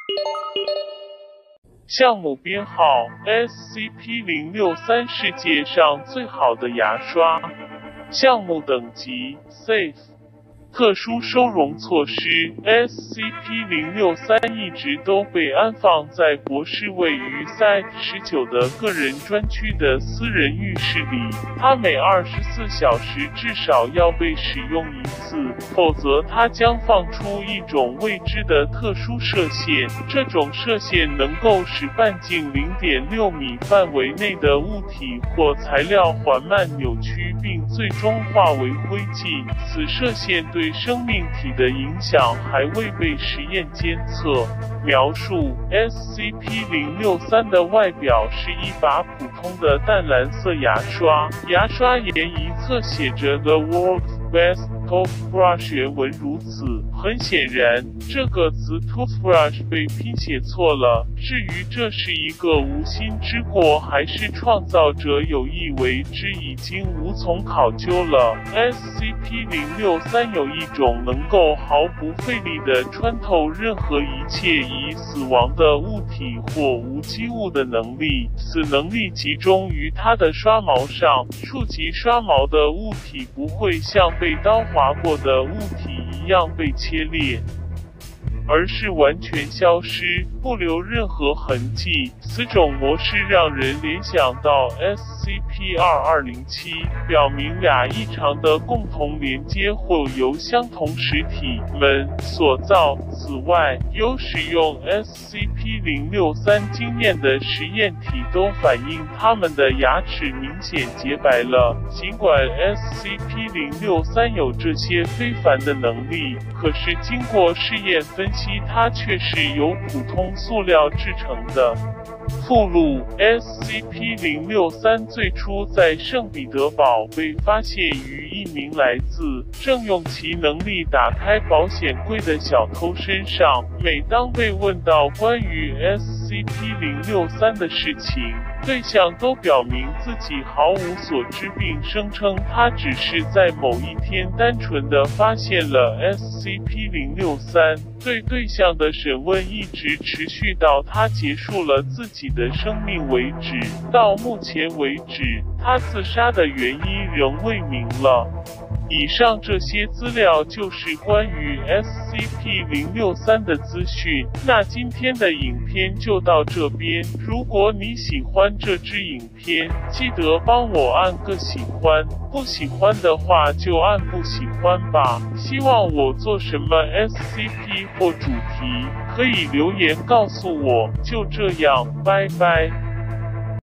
项目编号 SCP-063 世界上最好的牙刷。项目等级 Safe。特殊收容措施 SCP-063 一直都被安放在博士位于 Site-19 的个人专区的私人浴室里，它每24小时至少要被使用一次，否则它将放出一种未知的特殊射线。这种射线能够使半径 0.6 米范围内的物体或材料缓慢扭曲并最终化为灰烬。此射线对生命体的影响还未被实验监测。描述 SCP-063 的外表是一把普通的淡蓝色牙刷，牙刷沿一侧写着 The World's Best Toothbrush 原文如此。很显然，这个词 toothbrush 被拼写错了。至于这是一个无心之过还是创造者有意为之，已经无从考究了。SCP-063 有一种能够毫不费力地穿透任何一切已死亡的物体或无机物的能力，此能力集中于它的刷毛上，触及刷毛的物体不会像被刀划过的物体一样被切裂，而是完全消失，不留任何痕迹。此种模式让人联想到 SCP-2207， 表明俩异常的共同连接或由相同实体们所造。此外，有使用 SCP-063 经验的实验体都反映他们的牙齿明显洁白了。尽管 SCP-063 有这些非凡的能力，可是经过试验分析，它却是由普通塑料制成的。附录 SCP-063 最初在圣彼得堡被发现于一名来自正用其能力打开保险柜的小偷身上。每当被问到关于 SCP-063 的事情，对象都表明自己毫无所知，并声称他只是在某一天单纯地发现了 SCP-063。对对象的审问一直持续到他结束了自己的生命为止。到目前为止，他自杀的原因仍未明了。以上这些资料就是关于 SCP-063 的资讯。那今天的影片就到这边。如果你喜欢这支影片，记得帮我按个喜欢，不喜欢的话就按不喜欢吧。希望我做什么 SCP 或主题，可以留言告诉我。就这样，拜拜。